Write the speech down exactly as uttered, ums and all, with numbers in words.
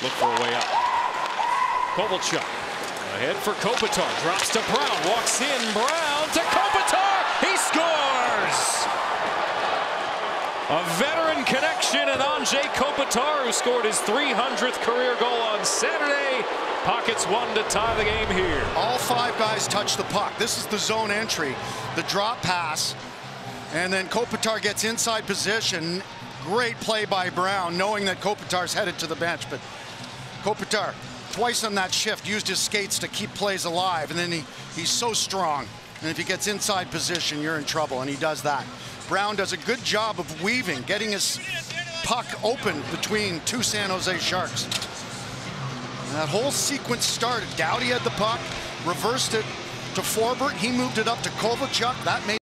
look for a way out. Kovalchuk ahead for Kopitar, drops to Brown, walks in, Brown to Kopitar, he scores! A veteran connection, and Anze Kopitar, who scored his three hundredth career goal on Saturday, pockets one to tie the game here. All five guys touch the puck. This is the zone entry, the drop pass, and then Kopitar gets inside position. Great play by Brown, knowing that Kopitar's headed to the bench, but Kopitar, twice on that shift, used his skates to keep plays alive, and then he, he's so strong. And if he gets inside position, you're in trouble, and he does that. Brown does a good job of weaving, getting his puck open between two San Jose Sharks. And that whole sequence started. Doughty had the puck, reversed it to Forbort. He moved it up to Kovalchuk. That made